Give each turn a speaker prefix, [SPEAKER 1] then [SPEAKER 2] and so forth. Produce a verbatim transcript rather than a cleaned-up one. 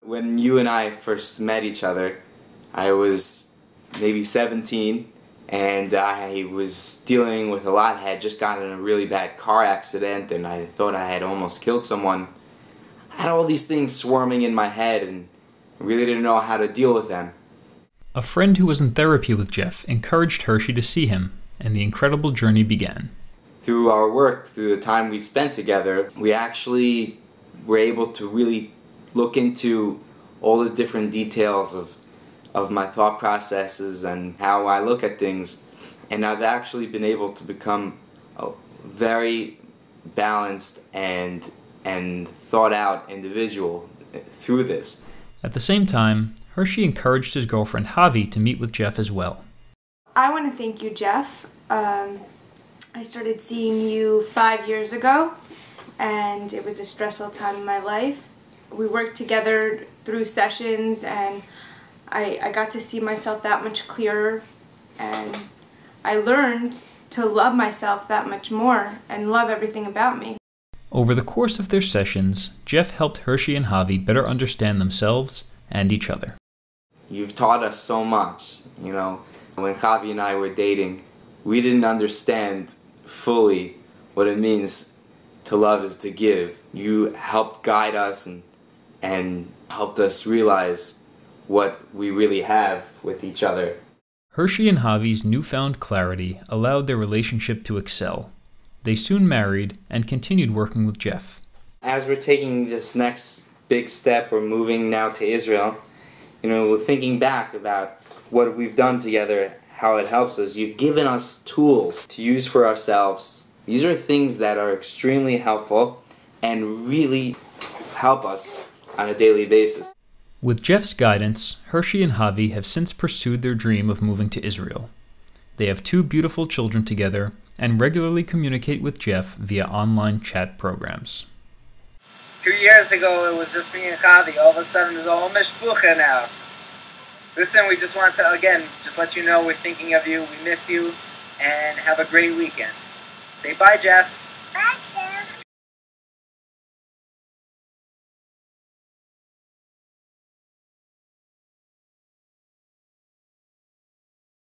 [SPEAKER 1] When you and I first met each other, I was maybe seventeen, and I was dealing with a lot. I had just gotten in a really bad car accident, and I thought I had almost killed someone. I had all these things swarming in my head, and I really didn't know how to deal with them.
[SPEAKER 2] A friend who was in therapy with Jeff encouraged Hershey to see him, and the incredible journey began.
[SPEAKER 1] Through our work, through the time we spent together, we actually were able to really look into all the different details of, of my thought processes and how I look at things. And I've actually been able to become a very balanced and, and thought out individual through this.
[SPEAKER 2] At the same time, Hershey encouraged his girlfriend Javi to meet with Jeff as well.
[SPEAKER 3] I want to thank you, Jeff. Um, I started seeing you five years ago, and it was a stressful time in my life. We worked together through sessions, and I, I got to see myself that much clearer, and I learned to love myself that much more and love everything about me.
[SPEAKER 2] Over the course of their sessions, Jeff helped Hershey and Javi better understand themselves and each other.
[SPEAKER 1] You've taught us so much. You know, when Javi and I were dating, we didn't understand fully what it means to love is to give. You helped guide us and and helped us realize what we really have with each other.
[SPEAKER 2] Hershey and Javi's newfound clarity allowed their relationship to excel. They soon married and continued working with Jeff.
[SPEAKER 1] As we're taking this next big step, we're moving now to Israel, you know, we're thinking back about what we've done together, how it helps us. You've given us tools to use for ourselves. These are things that are extremely helpful and really help us on a daily basis.
[SPEAKER 2] With Jeff's guidance, Hershey and Javi have since pursued their dream of moving to Israel. They have two beautiful children together and regularly communicate with Jeff via online chat programs.
[SPEAKER 4] Two years ago, it was just me and Javi. All of a sudden, it's all mishpucha now. Listen, we just want to, again, just let you know we're thinking of you, we miss you, and have a great weekend. Say bye, Jeff.